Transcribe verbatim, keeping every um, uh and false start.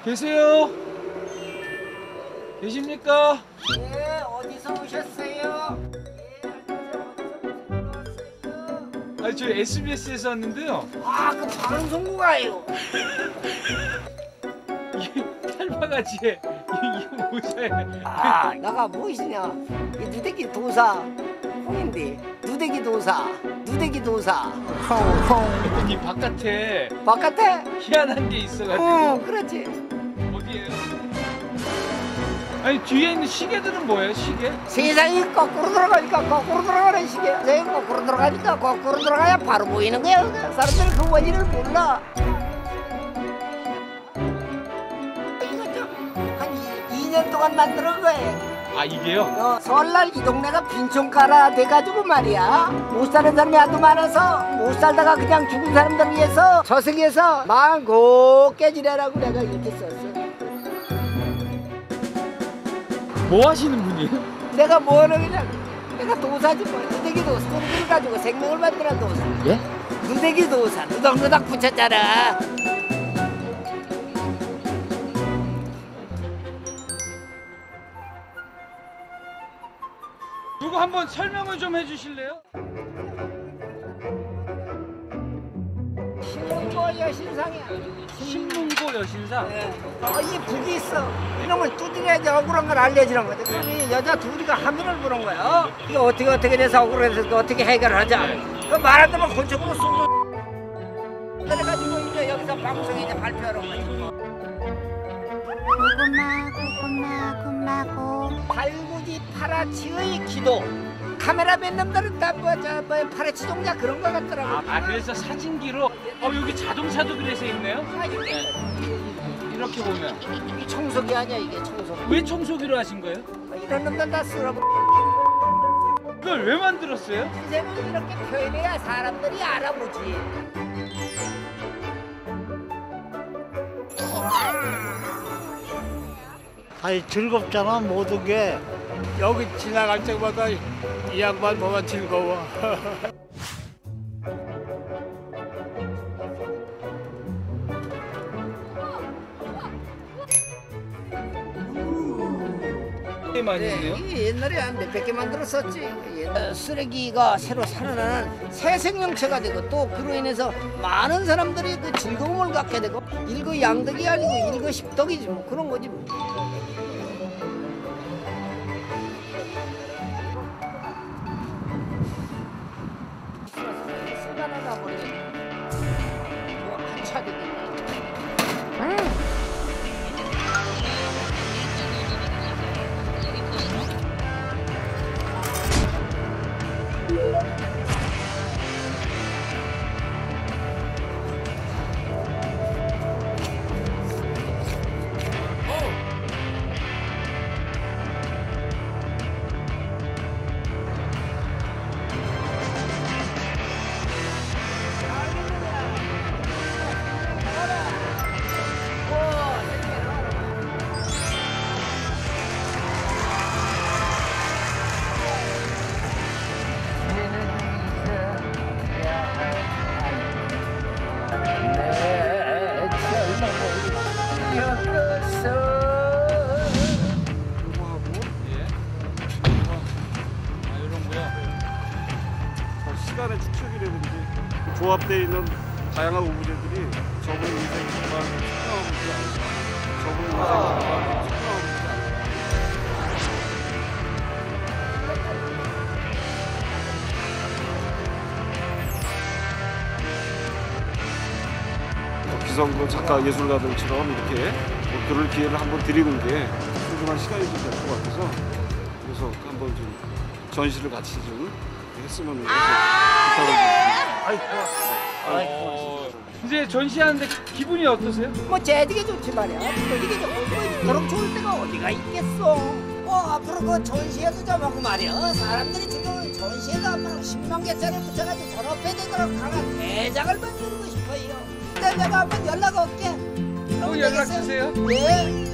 계세요? 계십니까? 예, 어디서 오셨어요? 예, 어디서 오셨어요? 아니 저 에스비에스에서 왔는데요. 아, 그 방송국아요. 이게 탈바가지에 이거 모자에. 아, 나가 무엇이냐? 이 누대기 도사 홍인데 누대기 도사, 누대기 도사. 홍홍. 이 바깥에 바깥에? 희한한 게 있어가지고. 응, 그렇지. 어디에요? 아니 뒤에 있는 시계들은 뭐예요? 시계? 세상이 거꾸로 돌아가니까 거꾸로 돌아가는 시계. 세상이 거꾸로 돌아가니까 거꾸로 돌아가야 바로 보이는 거야. 사람들은 그 원리를 몰라. 이거 좀한 이 년 동안 만든 거예요. 아 이게요? 어, 설날 이 동네가 빈촌가라 돼가지고 말이야. 못 사는 사람이 하도 많아서 못 살다가 그냥 죽은 사람들 위해서 저승에서 마음 곱게 지내라고 내가 이렇게 썼어. 뭐 하시는 분이에요? 내가 뭐는 그냥 내가 도사지 뭐. 누대기 도사 누대기를 가지고 생명을 만드는 도사. 예? 누대기 도사 누덕누덕 붙였잖아. 누구 한번 설명을 좀 해주실래요? 신문고 여신상이야. 신문고 여신상? 네. 어, 이 북이 있어. 이놈을 두드려야지 억울한 걸 알려주는 거지. 그러니 여자 둘이가 하면을 부른 거야. 어? 이거 어떻게 어떻게 돼서 억울해서 이거 어떻게 해결하자. 그 말할 때만 곤충으로 쏘고 그래가지고 이제 여기서 방송에 이제 발표하는 거지. 고구마 고구마 고구마고 달구지 파라치의 기도. 카메라 맨 놈들은 다뭐저 뭐 파라치 종자 그런 거 같더라고. 아, 아 그래서 사진기로 어 여기 자동차도 그래서 있네요? 아, 이게 이렇게 보면 이 청소기 아니야 이게 청소기. 왜 청소기로 하신 거예요? 이런 놈들 다 쓰라고. 그걸 왜 만들었어요? 인생은 이렇게 표현해야 사람들이 알아보지. 아니 즐겁잖아 모든 게. 여기 지나갈 때마다 이 양반 보면 즐거워. 꽤 많이 네, 있네요. 이게 옛날에 한 몇백 개 만들었었지. 옛날 쓰레기가 새로 살아나는 새 생명체가 되고 또 그로 인해서 많은 사람들이 그 즐거움을 갖게 되고 일거양득이 아니고 일거십덕이지 뭐 그런 거지 뭐. 순간하다 모르겠네. 뭐 한차 되겠네. 시간의 축적이라든지 조합되어 있는 다양한 오브제들이 저분 인생 정말 축하하지 않을까. 저분 인생 정말 축하하지 않을까. 기성도 작가 예술가들처럼 이렇게 뭐 그럴 기회를 한번 드리는 게 소중한 시간이 좀 될 것 같아서 그래서 한번 좀 전시를 같이 좀 했으면 해서 부탁을 드립니다. 아이 고맙습니다. 어, 이제 전시하는데 기분이 어떠세요? 뭐 재되게 좋지 말이야. 재되게 좋고 뭐 그런 좋을 때가 어디가 있겠어. 뭐 앞으로 그 전시회도 좀 하고 말이야. 사람들이 지금 전시회도 앞으로 십만 개짜리 붙여가지고 전업해 되도록 강한 대작을 만들고 싶어요. 근데 내가 한번 연락 올게. 또 연락 주세요. 예.